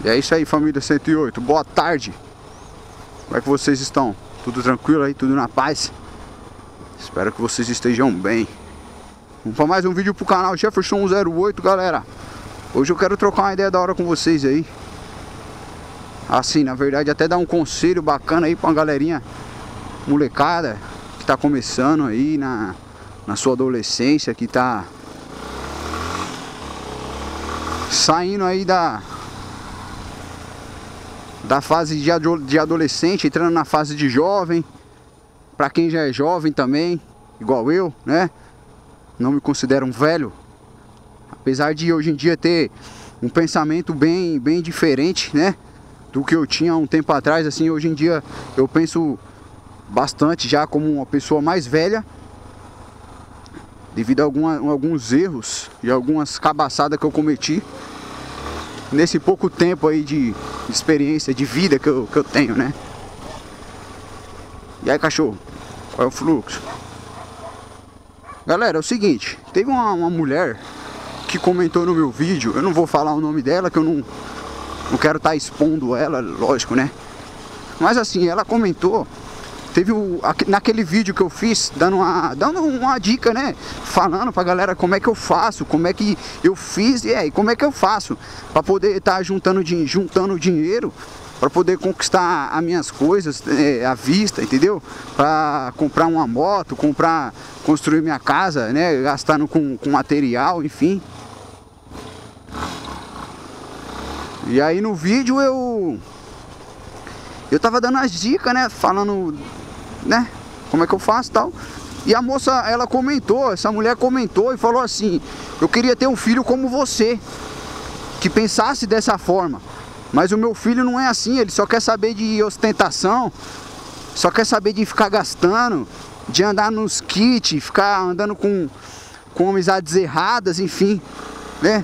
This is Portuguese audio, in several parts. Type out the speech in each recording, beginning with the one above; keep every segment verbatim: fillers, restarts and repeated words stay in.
E é isso aí, família cento e oito, boa tarde. Como é que vocês estão? Tudo tranquilo aí? Tudo na paz? Espero que vocês estejam bem. Vamos para mais um vídeo pro canal Jefferson zero oito, galera. Hoje eu quero trocar uma ideia da hora com vocês aí. Assim, na verdade, até dar um conselho bacana aí pra uma galerinha molecada que tá começando aí na, na sua adolescência, que tá saindo aí da da fase de, ado, de adolescente, entrando na fase de jovem. Pra quem já é jovem também, igual eu, né? Não me considero um velho, apesar de hoje em dia ter um pensamento bem, bem diferente, né, do que eu tinha um tempo atrás. Assim, hoje em dia eu penso bastante já como uma pessoa mais velha, devido a alguma, alguns erros e algumas cabaçadas que eu cometi nesse pouco tempo aí de experiência, de vida que eu, que eu tenho, né? E aí, cachorro, qual é o fluxo? Galera, é o seguinte, teve uma, uma mulher que comentou no meu vídeo. Eu não vou falar o nome dela, que eu não, não quero estar expondo ela, lógico, né? Mas assim, ela comentou. Teve o, naquele vídeo que eu fiz, dando uma, dando uma dica, né? Falando pra galera como é que eu faço, como é que eu fiz e aí, como é que eu faço pra poder estar juntando, juntando dinheiro, pra poder conquistar as minhas coisas é, à vista, entendeu? Pra comprar uma moto, comprar, construir minha casa, né? Gastando com, com material, enfim. E aí no vídeo eu eu tava dando as dicas, né? Falando, né? Como é que eu faço e tal. E a moça, ela comentou, essa mulher comentou e falou assim: eu queria ter um filho como você, que pensasse dessa forma. Mas o meu filho não é assim, ele só quer saber de ostentação, só quer saber de ficar gastando, de andar nos kits, ficar andando com, com amizades erradas, enfim, né?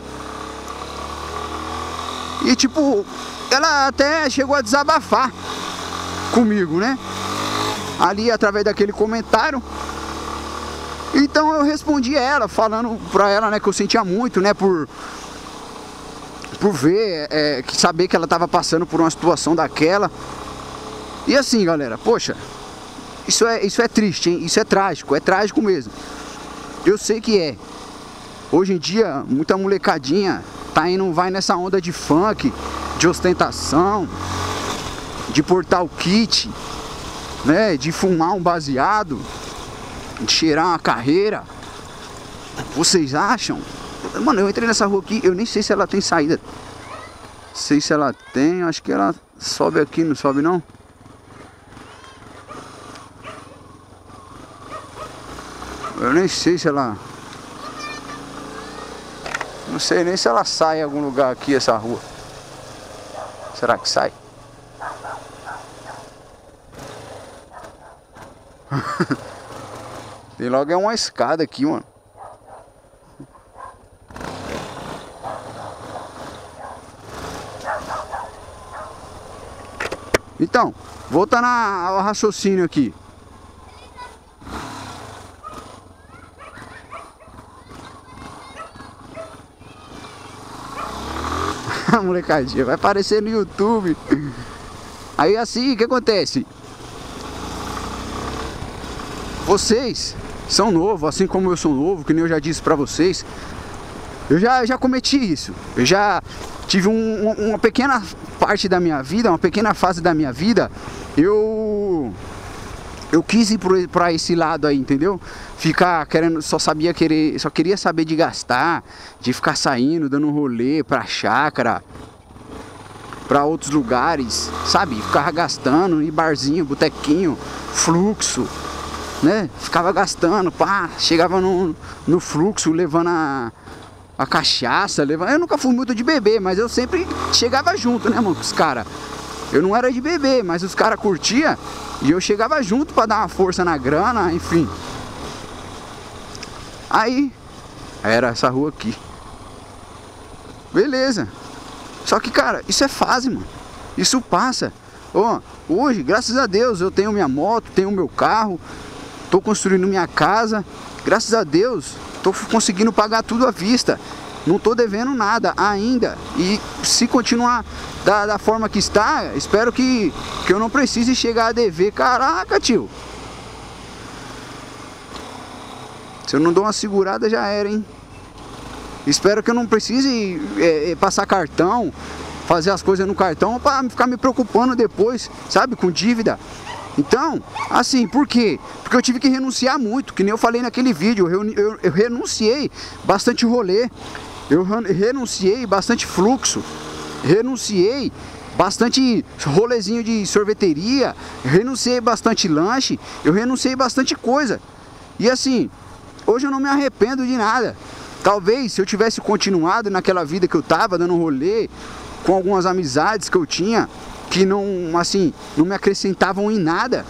E tipo, ela até chegou a desabafar comigo, né? Ali através daquele comentário. Então eu respondi a ela, falando pra ela, né, que eu sentia muito, né, por... por ver, é, que saber que ela estava passando por uma situação daquela. E assim, galera, poxa, isso é, isso é triste, hein? Isso é trágico, é trágico mesmo. Eu sei que é. Hoje em dia, muita molecadinha tá indo, vai nessa onda de funk, de ostentação, de portar o kit, né? De fumar um baseado, de cheirar uma carreira. Vocês acham? Mano, eu entrei nessa rua aqui, eu nem sei se ela tem saída. Sei se ela tem, acho que ela sobe aqui, não sobe não? Eu nem sei se ela... Não sei nem se ela sai em algum lugar aqui, essa rua. Será que sai? Tem logo é uma escada aqui, mano. Então, voltando ao raciocínio aqui. Molecadinha, vai aparecer no YouTube. Aí assim, o que acontece? Vocês são novos, assim como eu sou novo, que nem eu já disse pra vocês. Eu já, já cometi isso. Eu já tive um, uma pequena parte da minha vida, uma pequena fase da minha vida. Eu eu quis ir para esse lado aí, entendeu? Ficar querendo, só sabia querer, só queria saber de gastar, de ficar saindo, dando um rolê pra chácara, pra outros lugares, sabe? Ficava gastando em barzinho, botequinho, fluxo, né? Ficava gastando, pá, chegava no, no fluxo levando a a cachaça, levando... Eu nunca fui muito de beber, mas eu sempre chegava junto, né, mano, com os caras. Eu não era de beber, mas os caras curtiam e eu chegava junto pra dar uma força na grana, enfim. Aí, era essa rua aqui. Beleza. Só que, cara, isso é fase, mano. Isso passa. Ó, hoje, graças a Deus, eu tenho minha moto, tenho meu carro, tô construindo minha casa. Graças a Deus, tô conseguindo pagar tudo à vista. não tô devendo nada ainda. E se continuar da, da forma que está, espero que, que eu não precise chegar a dever. Caraca, tio. Se eu não dou uma segurada, já era, hein? Espero que eu não precise é, passar cartão, fazer as coisas no cartão para ficar me preocupando depois, sabe, com dívida. Então, assim, por quê? Porque eu tive que renunciar muito, que nem eu falei naquele vídeo, eu, eu, eu renunciei bastante rolê, eu renunciei bastante fluxo, renunciei bastante rolezinho de sorveteria, renunciei bastante lanche, eu renunciei bastante coisa. E assim, hoje eu não me arrependo de nada. Talvez se eu tivesse continuado naquela vida que eu tava, dando rolê, com algumas amizades que eu tinha, que não, assim, não me acrescentavam em nada,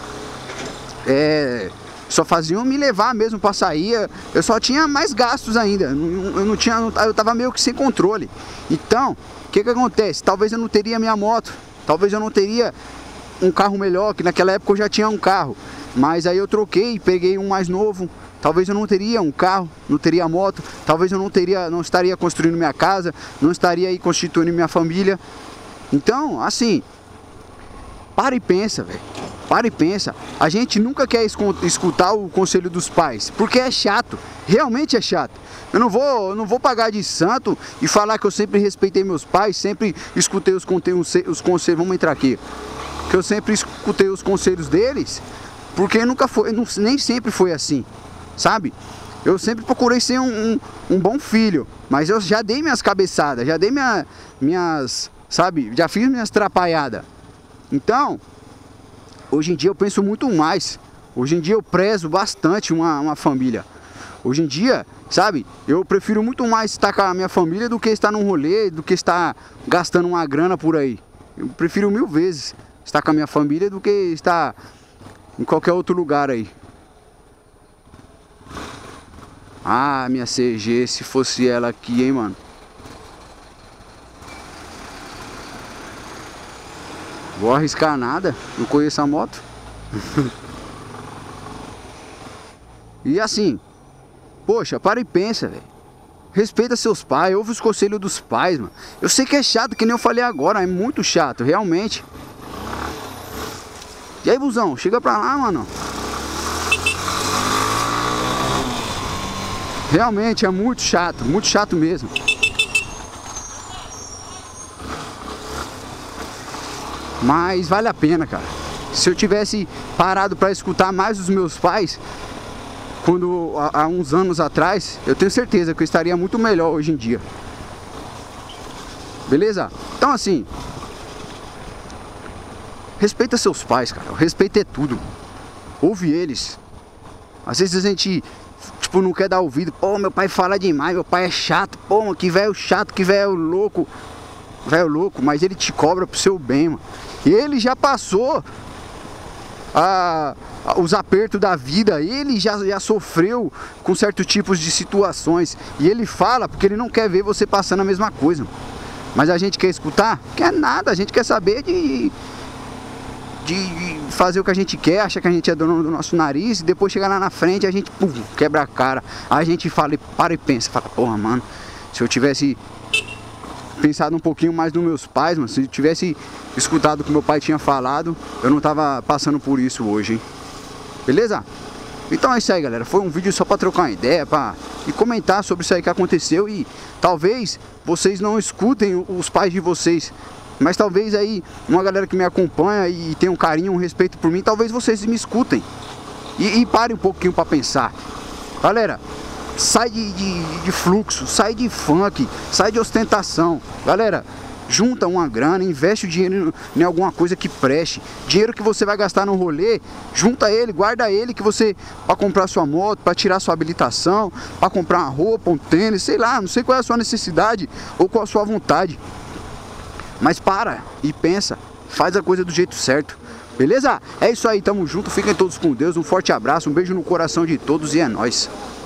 é, só faziam me levar mesmo pra sair, eu só tinha mais gastos ainda, eu não tinha, eu tava meio que sem controle. Então, o que que acontece? Talvez eu não teria minha moto, talvez eu não teria um carro melhor, que naquela época eu já tinha um carro, mas aí eu troquei, peguei um mais novo. Talvez eu não teria um carro, não teria moto, talvez eu não teria, não estaria construindo minha casa, não estaria aí constituindo minha família. Então, assim, para e pensa, velho. Para e pensa. A gente nunca quer escutar o conselho dos pais, porque é chato, realmente é chato. Eu não vou, eu não vou pagar de santo e falar que eu sempre respeitei meus pais, sempre escutei os, os conselhos, vamos entrar aqui, que eu sempre escutei os conselhos deles, porque nunca foi, não, nem sempre foi assim. Sabe? Eu sempre procurei ser um, um, um bom filho, mas eu já dei minhas cabeçadas, já dei minha, minhas, sabe? Já fiz minhas atrapalhadas. Então, hoje em dia eu penso muito mais. Hoje em dia eu prezo bastante uma, uma família. Hoje em dia, sabe? Eu prefiro muito mais estar com a minha família do que estar num rolê, do que estar gastando uma grana por aí. Eu prefiro mil vezes estar com a minha família do que estar em qualquer outro lugar aí. Ah, minha C G, se fosse ela aqui, hein, mano. Vou arriscar nada, não conheço a moto. E assim, poxa, para e pensa, velho. Respeita seus pais, ouve os conselhos dos pais, mano. Eu sei que é chato, que nem eu falei agora, é muito chato, realmente. E aí, busão, chega pra lá, mano. Realmente é muito chato, muito chato mesmo. Mas vale a pena, cara. Se eu tivesse parado para escutar mais os meus pais, quando há, há uns anos atrás, eu tenho certeza que eu estaria muito melhor hoje em dia. Beleza? Então assim, respeita seus pais, cara. O respeito é tudo. Ouve eles. Às vezes a gente, tipo, não quer dar ouvido. Pô, meu pai fala demais, meu pai é chato. Pô, que velho chato, que velho louco. Velho louco, mas ele te cobra pro seu bem, mano. Ele já passou a, a, os apertos da vida. Ele já, já sofreu com certos tipos de situações. E ele fala porque ele não quer ver você passando a mesma coisa. Mas a gente quer escutar? Quer nada, a gente quer saber de... de fazer o que a gente quer, acha que a gente é dono do nosso nariz, e depois chegar lá na frente a gente pum, quebra a cara. Aí a gente fala, para e pensa, fala, porra, mano, se eu tivesse pensado um pouquinho mais nos meus pais, mano, se eu tivesse escutado o que meu pai tinha falado, eu não tava passando por isso hoje, hein? Beleza? Então é isso aí, galera, foi um vídeo só pra trocar uma ideia, pra... e comentar sobre isso aí que aconteceu, e talvez vocês não escutem os pais de vocês, mas talvez aí, uma galera que me acompanha e tem um carinho, um respeito por mim, talvez vocês me escutem. E, e parem um pouquinho pra pensar. Galera, sai de, de, de fluxo, sai de funk, sai de ostentação. Galera, junta uma grana, investe o dinheiro em alguma coisa que preste. Dinheiro que você vai gastar no rolê, junta ele, guarda ele que você, pra comprar sua moto, pra tirar sua habilitação, pra comprar uma roupa, um tênis, sei lá, não sei qual é a sua necessidade ou qual a sua vontade. Mas para e pensa, faz a coisa do jeito certo, beleza? É isso aí, tamo junto, fiquem todos com Deus, um forte abraço, um beijo no coração de todos e é nóis.